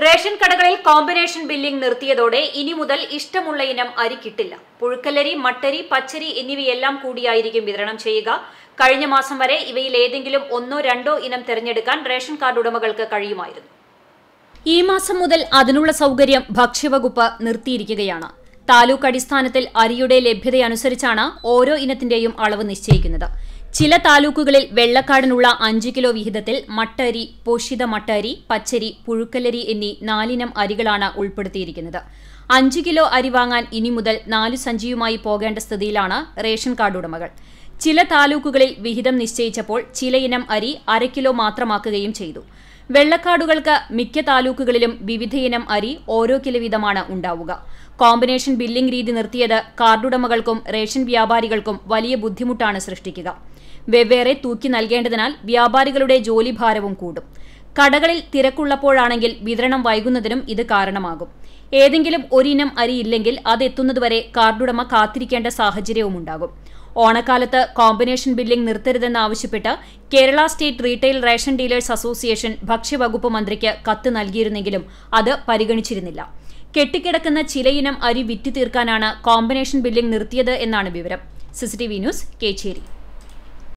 Ration കടകളിൽ combination billing നിർത്തിയതോടെ ഇനി മുതൽ ഇഷ്ടമുള്ള ഇനം അരി കിട്ടില്ല. പുഴുക്കലരി, മട്ടരി, പച്ചരി എന്നിവയെല്ലാം കൂടിയായിരിക്കും വിതരണം ചെയ്യുക. കഴിഞ്ഞ മാസം വരെ ഇവയിൽ ഏതെങ്കിലും ഒന്നോ രണ്ടോ ഇനം തിരഞ്ഞെടുക്കാൻ റേഷൻ കാർഡ് ഉടമകൾക്ക് കഴിയുമായിരുന്നു. ഈ മാസം മുതൽ അതിനുള്ള സൗകര്യം ഭക്ഷ്യവകുപ്പ് നിർത്തിയിരിക്കുകയാണ്. താലൂക്ക് അടിസ്ഥാനത്തിൽ അരിയുടെ ലഭ്യതയനുസരിച്ചാണ് ഓരോ ഇനത്തിന്റെയും അളവ് നിശ്ചയിക്കുന്നത്. ചില താലൂക്കുകളിൽ വെള്ളക്കാടിനുള്ള 5 കിലോ വിഹിതത്തിൽ മട്ടരി, പോഷിത മട്ടരി, പച്ചരി, പുഴുക്കലരി എന്നീ 4 ഇനം അരികളാണ് ഉൾപ്പെടുത്തിയിരിക്കുന്നത്. 5 കിലോ അരി വാങ്ങാൻ ഇനി മുതൽ 4 സഞ്ചിയുമായി പോകേണ്ട സ്ഥിതിയിലാണ് റേഷൻ കാർഡ് ഉടമകൾ. ചില താലൂക്കുകളിൽ വിഹിതം നിശ്ചയിച്ചപ്പോൾ ചില ഇനം അരി 1/2 കിലോ മാത്രമാക്കുകയും ചെയ്തു. വെള്ളക്കാർഡുകൾക്ക് മിക്ക താലൂക്കുകളിലും വിവിധയിനം അരി ഓരോ കിലോ വീതമാണ് ഉണ്ടാവുക. കോമ്പിനേഷൻ ബില്ലിംഗ് രീതി നിർത്തിയത് കാർഡുടമകൾക്കും റേഷൻ വ്യാപാരികൾക്കും വലിയ ബുദ്ധിമുട്ടാണ് സൃഷ്ടിക്കുക. വെവ്വേറെ തൂക്കി നൽകേണ്ടതിനാൽ വ്യാപാരികളുടെ ജോലിഭാരവും കൂടും. കടകളിൽ തിരക്കുള്ളപ്പോഴാണെങ്കിൽ വിതരണം വൈകുന്നതിനും ഇത് കാരണമാകും. ഏതെങ്കിലും ഒരിനം അരിയില്ലെങ്കിൽ അതെത്തുന്നതുവരെ കാർഡുടമ കാത്തിരിക്കേണ്ട സാഹചര്യവുമുണ്ടാകും. ഓണക്കാലത്ത് കോമ്പിനേഷൻ ബില്ലിംഗ് നിർത്തരുതെന്നാവശ്യപ്പെട്ട് Kerala state retail ration dealers association ഭക്ഷ്യവകുപ്പ് മന്ത്രിക്ക് കത്ത് നൽകിയിരുന്നെങ്കിലും അത് പരിഗണിച്ചിരുന്നില്ല. കെട്ടിക്കിടക്കുന്ന ചിലയിനം അരി വിറ്റ് തീർക്കാനാണ് കോമ്പിനേഷൻ ബില്ലിംഗ് നിർത്തിയത് എന്നാണ് വിവരം. CCTV news, Kecheri.